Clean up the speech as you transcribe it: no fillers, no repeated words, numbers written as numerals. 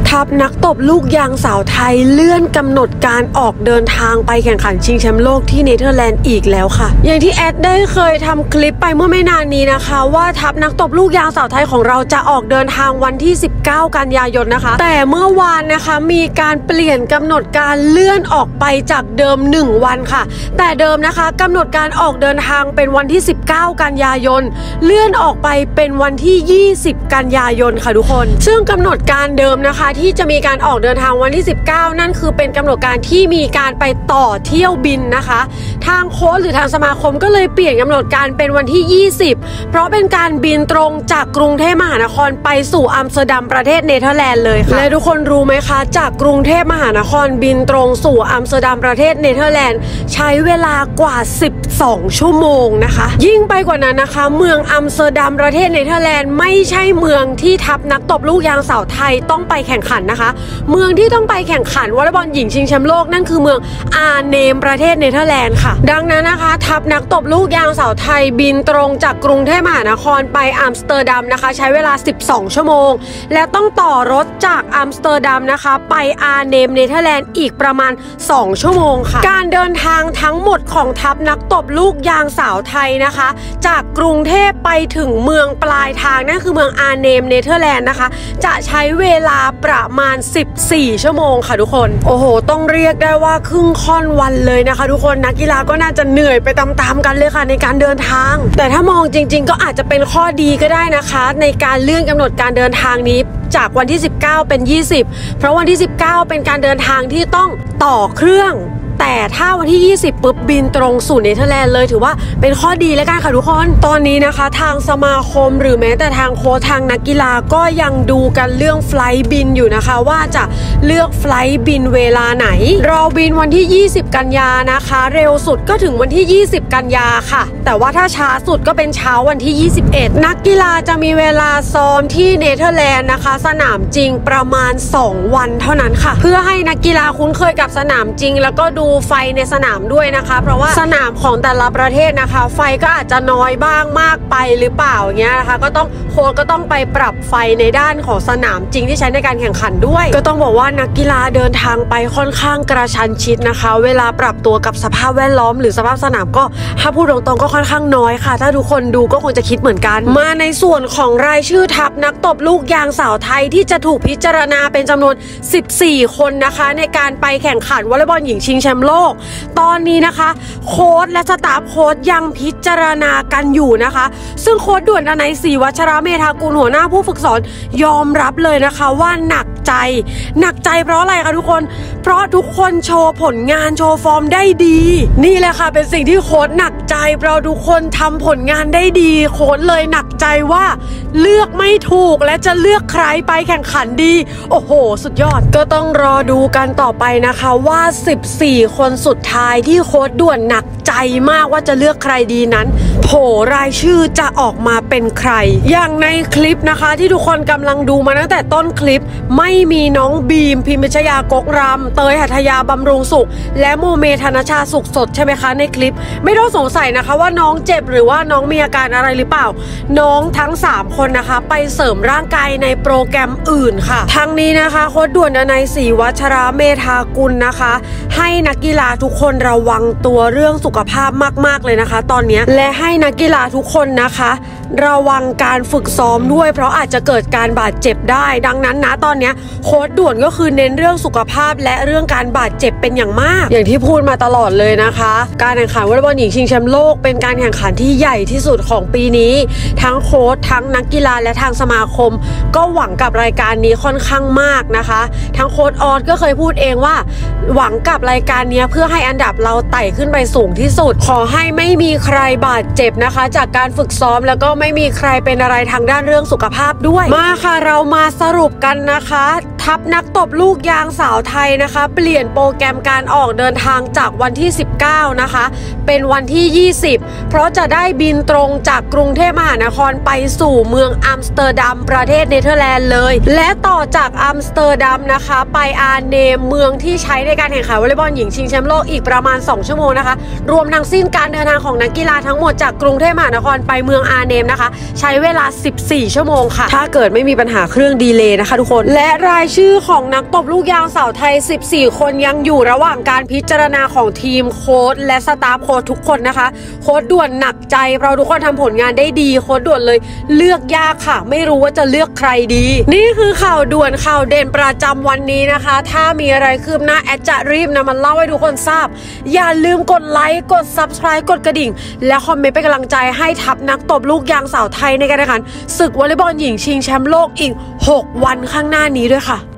ทัพนักตบลูกยางสาวไทยเลื่อนกำหนดการออกเดินทางไปแข่งขันชิงแชมป์โลกที่เนเธอร์แลนด์อีกแล้วค่ะอย่างที่แอดได้เคยทำคลิปไปเมื่อไม่นานนี้นะคะว่าทัพนักตบลูกยางสาวไทยของเราจะออกเดินทางวันที่19กันยายนนะคะแต่เมื่อวานนะคะมีการเปลี่ยนกำหนดการเลื่อนออกไปจากเดิม1วันค่ะแต่เดิมนะคะกำหนดการออกเดินทางเป็นวันที่19กันยายนเลื่อนออกไปเป็นวันที่20กันยายนค่ะทุกคนซึ่งกำหนดการเดิมนะคะที่จะมีการออกเดินทางวันที่19นั่นคือเป็นกำหนดการที่มีการไปต่อเที่ยวบินนะคะทางโค้ชหรือทางสมาคมก็เลยเปลี่ยนกำหนดการเป็นวันที่20เพราะเป็นการบินตรงจากกรุงเทพมหานครไปสู่อัมสเตอร์ดัมประเทศเนเธอร์แลนด์เลยค่ะและทุกคนรู้ไหมคะจากกรุงเทพมหานครบินตรงสู่อัมสเตอร์ดัมประเทศเนเธอร์แลนด์ใช้เวลากว่า12ชั่วโมงนะคะยิ่งไปกว่านั้นนะคะเมืองอัมสเตอร์ดัมประเทศเนเธอร์แลนด์ไม่ใช่เมืองที่ทัพนักตบลูกยางสาวไทยต้องไปแข่งขันนะคะเมืองที่ต้องไปแข่งขันวอลเลย์บอลหญิงชิงแชมป์โลกนั่นคือเมืองอาร์เนมประเทศเนเธอร์แลนด์ค่ะดังนั้นนะคะทัพนักตบลูกยางสาวไทยบินตรงจากกรุงเทพมหานครไปอัมสเตอร์ดัมนะคะใช้เวลา12ชั่วโมงและต้องต่อรถจากอัมสเตอร์ดัมนะคะไปอาร์เนมเนเธอร์แลนด์อีกประมาณ2ชั่วโมงค่ะการเดินทางทั้งหมดของทัพนักตบลูกยางสาวไทยนะคะจากกรุงเทพไปถึงเมืองปลายทางนั่นคือเมืองอาร์เนมเนเธอร์แลนด์นะคะจะใช้เวลาประมาณ14ชั่วโมงค่ะทุกคนโอ้โหต้องเรียกได้ว่าครึ่งค่อนวันเลยนะคะทุกคนนักกีฬาก็น่าจะเหนื่อยไปตามๆกันเลยค่ะในการเดินทางแต่ถ้ามองจริงๆก็อาจจะเป็นข้อดีก็ได้นะคะในการเลื่อนกำหนดการเดินทางนี้จากวันที่19เป็น20เพราะวันที่19เป็นการเดินทางที่ต้องต่อเครื่องแต่ถ้าวันที่20ปุ๊บบินตรงสู่เนเธอร์แลนด์เลยถือว่าเป็นข้อดีแล้วกันค่ะทุกคนตอนนี้นะคะทางสมาคมหรือแม้แต่ทางโค้ชทางนักกีฬาก็ยังดูกันเรื่องไฟล์บินอยู่นะคะว่าจะเลือกไฟล์บินเวลาไหนเราบินวันที่20กันยานะคะเร็วสุดก็ถึงวันที่20กันยาค่ะแต่ว่าถ้าช้าสุดก็เป็นเช้าวันที่21นักกีฬาจะมีเวลาซ้อมที่เนเธอร์แลนด์นะคะสนามจริงประมาณ2วันเท่านั้นค่ะเพื่อให้นักกีฬาคุ้นเคยกับสนามจริงแล้วก็ดูไฟในสนามด้วยนะคะเพราะว่าสนามของแต่ละประเทศนะคะไฟก็อาจจะน้อยบ้างมากไปหรือเปล่าเงี้ยนะคะโค้ชก็ต้องไปปรับไฟในด้านของสนามจริงที่ใช้ในการแข่งขันด้วยก็ต้องบอกว่านักกีฬาเดินทางไปค่อนข้างกระชั้นชิดนะคะเวลาปรับตัวกับสภาพแวดล้อมหรือสภาพสนามก็ถ้าพูดตรงๆก็ค่อนข้างน้อยค่ะถ้าทุกคนดูก็คงจะคิดเหมือนกันมาในส่วนของรายชื่อทัพนักตบลูกยางสาวไทยที่จะถูกพิจารณาเป็นจำนวน14คนนะคะในการไปแข่งขันวอลเลย์บอลหญิงชิงแชมป์โลกตอนนี้นะคะโค้ชและสตาฟโค้ชยังพิจารณากันอยู่นะคะซึ่งโค้ชด่วนดนัยศรีวัชระเมธากุลหัวหน้าผู้ฝึกสอนยอมรับเลยนะคะว่าหนักใจเพราะอะไรคะทุกคนเพราะทุกคนโชว์ผลงานโชว์ฟอร์มได้ดีนี่แหละค่ะเป็นสิ่งที่โค้ชหนักใจเราทุกคนทำผลงานได้ดีโค้ชเลยหนักใจว่าเลือกไม่ถูกและจะเลือกใครไปแข่งขันดีโอ้โหสุดยอดก็ต้องรอดูกันต่อไปนะคะว่า14คนสุดท้ายที่โค้ชด่วนหนักใจมากว่าจะเลือกใครดีนั้นโผรายชื่อจะออกมาเป็นใครอย่างในคลิปนะคะที่ทุกคนกำลังดูมาตั้งแต่ต้นคลิปไม่มีน้องบีมพิมพิชยากกรำเตยหัทยาบำรุงสุขและโมเมธนชาสุขสดใช่ไหมคะในคลิปไม่ต้องสงสัยนะคะว่าน้องเจ็บหรือว่าน้องมีอาการอะไรหรือเปล่าน้องทั้ง3คนนะคะไปเสริมร่างกายในโปรแกรมอื่นค่ะทั้งนี้นะคะโค้ชด่วนดนัยศรีวัชระเมธากุลนะคะให้นักกีฬาทุกคนระวังตัวเรื่องสุขภาพมากๆเลยนะคะตอนนี้และให้นักกีฬาทุกคนนะคะระวังการฝึกซ้อมด้วยเพราะอาจจะเกิดการบาดเจ็บได้ดังนั้นนะตอนนี้โค้ชด่วนก็คือเน้นเรื่องสุขภาพและเรื่องการบาดเจ็บเป็นอย่างมากอย่างที่พูดมาตลอดเลยนะคะการแข่งขันวอลเลย์บอลหญิงชิงแชมป์โลกเป็นการแข่งขันที่ใหญ่ที่สุดของปีนี้ทั้งโค้ชทั้งนักกีฬาและทางสมาคมก็หวังกับรายการนี้ค่อนข้างมากนะคะทั้งโค้ชออสก็เคยพูดเองว่าหวังกับรายการนี้เพื่อให้อันดับเราไต่ขึ้นไปสูงที่สุดขอให้ไม่มีใครบาดเจ็บนะคะจากการฝึกซ้อมแล้วก็ไม่มีใครเป็นอะไรทางด้านเรื่องสุขภาพด้วยมาค่ะเรามาสรุปกันนะคะทัพนักตบลูกยางสาวไทยนะคะเปลี่ยนโปรแกรมการออกเดินทางจากวันที่19นะคะเป็นวันที่20เพราะจะได้บินตรงจากกรุงเทพมหานครไปสู่เมืองอัมสเตอร์ดัมประเทศเนเธอร์แลนด์เลยและต่อจากอัมสเตอร์ดัมนะคะไปอาร์เนมเมืองที่ใช้ในการแข่งขันวอลเลย์บอลหญิงชิงแชมป์โลกอีกประมาณ2ชั่วโมงนะคะรวมทั้งสิ้นการเดินทางของนักกีฬาทั้งหมดจากกรุงเทพมหานครไปเมืองอาร์เนมนะคะใช้เวลา14ชั่วโมงค่ะถ้าเกิดไม่มีปัญหาเครื่องดีเลย์นะคะทุกคนและรายชื่อชื่อของนักตบลูกยางสาวไทย14คนยังอยู่ระหว่างการพิจารณาของทีมโค้ชและสตาฟโค้ชทุกคนนะคะโค้ชด่วนหนักใจเราทุกคนทำผลงานได้ดีโค้ชด่วนเลยเลือกยากค่ะไม่รู้ว่าจะเลือกใครดีนี่คือข่าวด่วนข่าวเด่นประจำวันนี้นะคะถ้ามีอะไรคืบหน้าแอดจะรีบนำมาเล่าให้ทุกคนทราบอย่าลืมกดไลค์กด Subscribe กดกระดิ่งและคอมเมนต์เป็นกำลังใจให้ทัพนักตบลูกยางสาวไทยในการแข่งขันศึกวอลเลย์บอลหญิงชิงแชมป์โลกอีก6 วันข้างหน้านี้ด้วยค่ะ